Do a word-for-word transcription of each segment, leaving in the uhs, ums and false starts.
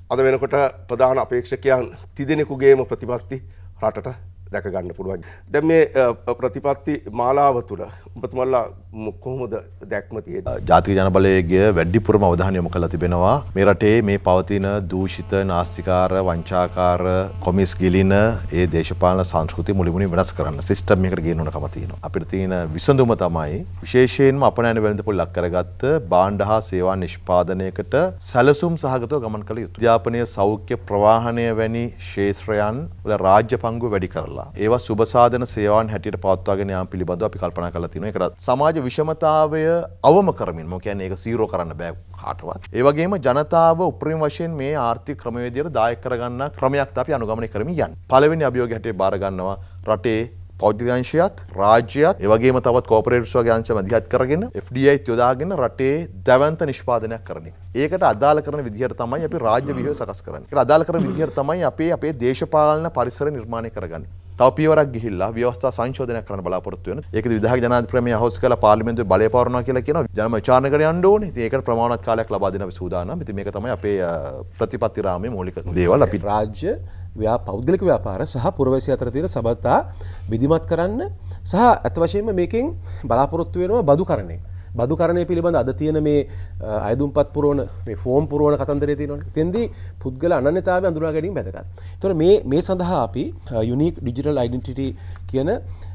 අද වෙනකොට ප්‍රධාන අපේක්ෂකයන් තිදෙනෙකුගේම ප්‍රතිපත්ති රටට දැක ගන්න පුළුවන්. දැන් මේ ප්‍රතිපත්ති මාලාව තුළ ඔබතුමාලා කොහොමද දැක්ම තියෙන්නේ? ජාතික ජනබලයේ වැඩිපුරම අවධානය යොමු කරලා තිබෙනවා මේ රටේ මේ පවතින දූෂිත නාස්තිකාර වංචාකාර කොමිස් ගිලින ඒ දේශපාලන සංස්කෘතිය මුලින්ම වෙනස් කරන්න සිස්ටම් එකකට ගේන්න ඕනකම තියෙනවා. අපිට තියෙන විසඳුම තමයි විශේෂයෙන්ම අපනයන වෙළඳපොළ ලක් කරගත්ත භාණ්ඩ හා සේවා නිෂ්පාදනයකට සැලසුම් සහගතව ගමන් කළ යුතුයි. අධ්‍යාපනය, සෞඛ්‍ය, ප්‍රවාහනය වැනි ක්ෂේත්‍රයන් වල රාජ්‍ය පංගුව වැඩි කරලා ඒවා සුබ සාධන සේවාවන් හැටියට පවත්වාගෙන යාම පිළිබඳව අපි කල්පනා කරලා තියෙනවා. ඒකට සමාජ විෂමතාවය අවම කරමින් මොකද කියන්නේ ඒක සීරෝ කරන්න බෑ කාටවත්. ඒ වගේම ජනතාව උපරිම වශයෙන් මේ ආර්ථික ක්‍රමවේදයට දායක කරගන්න ක්‍රමයක් අපි අනුගමනය කරමින් යන්නේ. පළවෙනි අභියෝගය හැටියට බාර ගන්නවා රටේ පෞද්ගලික අංශයත් රාජ්‍යයත් ඒ වගේම තවත් කෝපරේටිව්ස් වගේ අංශ මැදිහත් කරගෙන එෆ් ඩී ආයි යොදාගෙන රටේ දැවැන්ත නිෂ්පාදනයක් කරන එක. ඒකට අදාළ කරන විදිහට තමයි අපි රාජ්‍ය ව්‍යුහය සකස් කරන්නේ. ඒකට අදාළ කරන විදිහට තමයි අපි අපේ දේශපාලන පරිසර නිර්මාණය කරගන්නේ. තව පියවරක් ගිහිල්ලා ව්‍යවස්ථා සංශෝධනයක් කරන්න බලාපොරොත්තු වෙන. ඒකද විධායක ජනාධිපතිතුමා අහෝස් කළා පාර්ලිමේන්තුවේ බලය පවරනවා කියලා කියනවා. ජනම විචාරණයකට යන්න ඕනේ. ඉතින් ඒකට ප්‍රමාණවත් කාලයක් ලබා දෙන්න අපි සූදානම්. ඉතින් මේක තමයි අපේ ප්‍රතිපත්ති රාමයේ මූලික දේවල්. අපි රාජ්‍ය ව්‍යා පෞද්ගලික ව්‍යාපාර සහ පුරවැසිය අතර තියෙන සබඳතා විධිමත් කරන්න සහ අත් වශයෙන්ම මේකෙන් බලාපොරොත්තු වෙනවා බදුකරණය. බදුකරණය පිළිබඳ අද තියෙන මේ අයදුම්පත් පුරවන මේ ෆෝම් පුරවන කතන්දරය තියෙනවනේ. එතෙන්දී පුද්ගල අනන්‍යතාවය අඳුනා ගැනීම වැදගත්. ඒතකොට මේ මේ සඳහා අපි යුනික් ඩිජිටල් ඩෙන්ටිටි කියන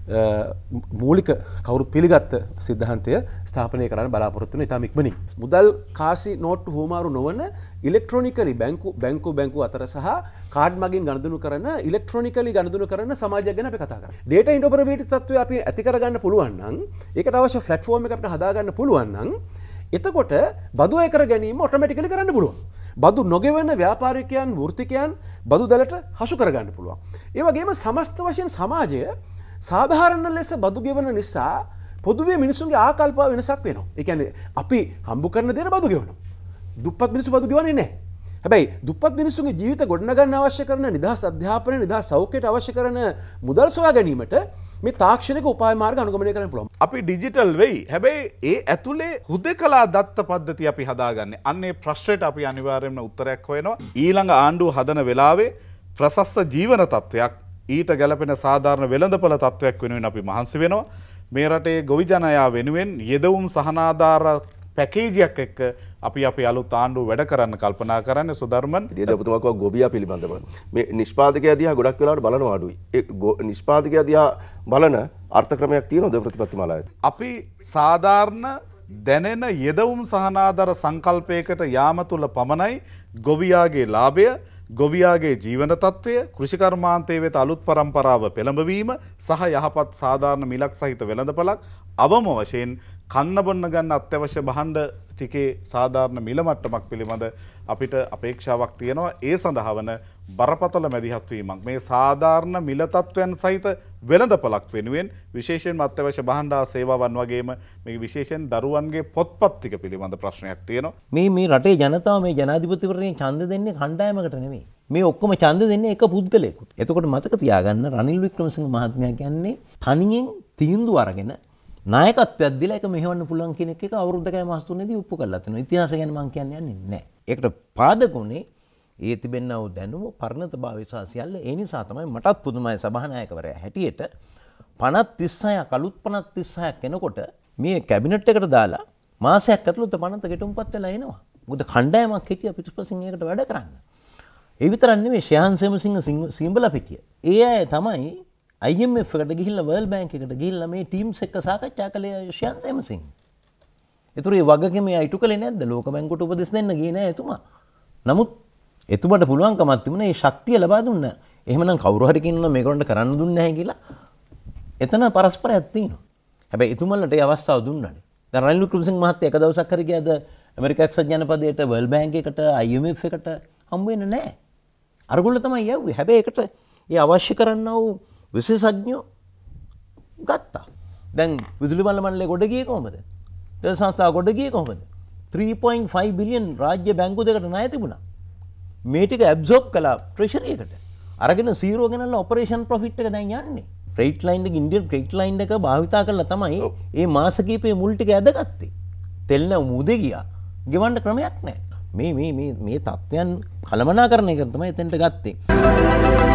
මූලික කවුරුත් පිළිගත් සිද්ධාන්තය ස්ථාපනය කරන්න බලාපොරොත්තු වෙන ඉතාම ඉක්මනින්. මුදල් කාසි නෝට්ටු හුවමාරු නොවන ඉලෙක්ට්‍රොනිකලි බැංකු බැංකු බැංකු අතර සහ කාඩ් මගින් ගනුදෙනු කරන ඉලෙක්ට්‍රොනිකලි ගනුදෙනු කරන සමාජයක් ගැන අපි කතා කරා. ඩේටා ඉන්ටර්පරබිලිටි තත්ත්වය අපි ඇති කරගන්න පුළුවන් නම් ඒකට අවශ්‍ය ප්ලැට්ෆෝම් එක අපිට හදාගන්න පුළුවන් නම් එතකොට බදු අය කර ගැනීම ඔටෝමැටිකලි කරන්න පුළුවන්. බදු නොගෙවන ව්‍යාපාරිකයන් වෘත්තිකයන් බදු දැලට හසු කරගන්න පුළුවන්. ඒ වගේම සමස්ත වශයෙන් සමාජය සාධාරණ ලෙස බදු ගෙවන නිසා පොදුවේ මිනිසුන්ගේ ආකල්ප වෙනසක් වෙනවා. ඒ කියන්නේ අපි හම්බ කරන දේට බදු ගෙවනවා. දුප්පත් මිනිස්සු බදු ගෙවන්නේ නැහැ. හැබැයි දුප්පත් මිනිස්සුන්ගේ ජීවිත ගොඩනගන්න අවශ්‍ය කරන නිදහස් අධ්‍යාපනය, නිදහස් සෞඛ්‍යයට අවශ්‍ය කරන මුදල් සොයා ගැනීමට මේ තාක්ෂණික උපාය මාර්ග අනුගමනය කරන්න පුළුවන්. අපි ඩිජිටල් වෙයි. හැබැයි ඒ ඇතුලේ හුදකලා දත්ත පද්ධති අපි හදාගන්නේ. අන්නේ ප්‍රශ්නයට අපි අනිවාර්යයෙන්ම උත්තරයක් හොයනවා. ඊළඟ ආණ්ඩුව හදන වෙලාවේ ප්‍රශස්ත ජීවන තත්ත්වයක් ඊට ගැලපෙන සාධාරණ වෙළඳපොළ තත්ත්වයක් වෙනුවෙන් අපි මහන්සි වෙනවා. මේ රටේ ගොවි ජනයා වෙනුවෙන් යෙදවුම් සහනාධාර පැකේජයක් එක්ක අපි අපේ අලුත් ආණ්ඩුව වැඩ කරන්න කල්පනා කරන්නේ. සුධර්මන් දේදපතුමා කිව්වා ගොවියා පිළිබඳව මේ නිෂ්පාදකයා දිහා ගොඩක් වෙලාවට බලනවා අඩුයි. ඒ නිෂ්පාදකයා දිහා බලන අර්ථ ක්‍රමයක් තියෙනවද ප්‍රතිපත්ති මාලාවේ? අපි සාධාරණ දැනෙන යෙදවුම් සහනාධාර සංකල්පයකට යාම තුල පමණයි ගොවියාගේ ලාභය, ගොවියාගේ ජීවන තත්ත්වය, කෘෂිකර්මාන්තයේ වෙත අලුත් පරම්පරාව පෙළඹවීම සහ යහපත් සාධාරණ මිලක් සහිත වෙළඳපළක් අවම වශයෙන් කන්න බොන්න ගන්න අත්‍යවශ්‍ය භාණ්ඩ ටිකේ සාධාරණ මිල මට්ටමක් පිළිබඳ අපිට අපේක්ෂාවක් තියෙනවා. ඒ සඳහා වන බරපතල මැදිහත් වීමක් මේ සාධාරණ මිල තත්ත්වයන් සහිත වෙළඳපළක් වෙනුවෙන් විශේෂයෙන්ම අත්‍යවශ්‍ය භාණ්ඩ හා සේවාවන් වගේම මේ විශේෂයෙන් දරුවන්ගේ පොත්පත් ටික පිළිබඳ ප්‍රශ්නයක් තියෙනවා. මේ මේ රටේ ජනතාව මේ ජනාධිපතිවරණයෙන් ඡන්ද දෙන්නේ කණ්ඩායමකට නෙමෙයි. මේ ඔක්කොම ඡන්ද දෙන්නේ එක පුද්ගලයෙකුට. එතකොට මතක තියාගන්න රනිල් වික්‍රමසිංහ මහත්මයා කියන්නේ තනියෙන් තීන්දුව අරගෙන නායකත්වයක් දීලා ඒක මෙහෙවන්න පුළුවන් කියන එක අවුරුදු දෙකයි මාස තුනේදී ඔප්පු කරලා තිනවා. ඉතිහාසය ගැන මම කියන්නේ නැහැ. ඒකට පාදකුනේ ඒ තිබෙනා වූ දැනුම පරණතභාවය සහ සියල්ල. ඒ නිසා තමයි මටත් පුදුමයි සභානායකවරයා හැටියට පනස් තිස්හයක් අලුත් පනස් තිස්හයක් එනකොට මේ කැබිනට් එකට දාලා මාසයක් ඇතුළත පනත ගෙටුම්පත් වෙලා එනවා. මොකද කණ්ඩායමක් හිටිය පිටුපසින් ඒකට වැඩ කරන්න. ඒ විතරක් නෙමෙයි ශ්‍යාන් සේමසිංහ සිංබලා පිටිය. ඒ අය තමයි I M F එකට ගිහිල්ලා World Bank එකට ගිහිල්ලා මේ ටීම්ස් එක්ක සාකච්ඡා කළේ ශ්‍යාන් සේමසිංහ. ඒතර ඒ වගකීම ඉටු කළේ නැද්ද? ලෝක බැංකුවට උපදෙස් දෙන්න ගියේ නෑ එතුමා. නමුත් එතුමාට පුළුවන්කමක් තිබුණා මේ ශක්තිය ලබා දුන්න. එහෙමනම් කවුරු හරි කියනවා මේකට කරන්න දුන්නේ නැහැ කියලා. එතන පරස්පරයක් තියෙනවා. හැබැයි එතුමලට ඒ අවස්ථාව දුන්නානේ. දැන් රනිල් වික්‍රමසිංහ මහත්තයා එක දවසක් හරි ගියාද ඇමරිකා එක්සත් ජනපදයට World Bank එකට I M F එකට හම්බ වෙන්නේ නැහැ. අරගොල්ල තමයි යව්වේ. හැබැයි ඒකට ඒ අවශ්‍ය කරන්නා වූ විශේෂඥයෝ ගත්තා. දැන් විදුලි බල මණ්ඩලය ගොඩ ගියේ කොහොමද? තෙල් සංස්ථාව ගොඩ ගියේ කොහොමද? three point five බිලියන් රාජ්‍ය බැංකු දෙකට ණය තිබුණා. මේ ටික ඇබ්සෝබ් කළා ට්‍රෙෂරි එකට. අරගෙන සීරෝ ගෙනල්ලා ඔපරේෂන් ප්‍රොෆිට් එක දැන් යන්නේ. ක්‍රෙඩිට් ලයින් එක ඉන්දියන් ක්‍රෙඩිට් ලයින් එක භාවිතා කරලා තමයි මේ මාස කීපේ මුල් ටික ඇදගත්තේ. තෙල් නැව මුදේ ගියා. ගෙවන්න ක්‍රමයක් නැහැ. මේ මේ මේ මේ තත්ත්වයන් කළමනාකරණය කරන තමයි එතෙන්ට ගත්තේ.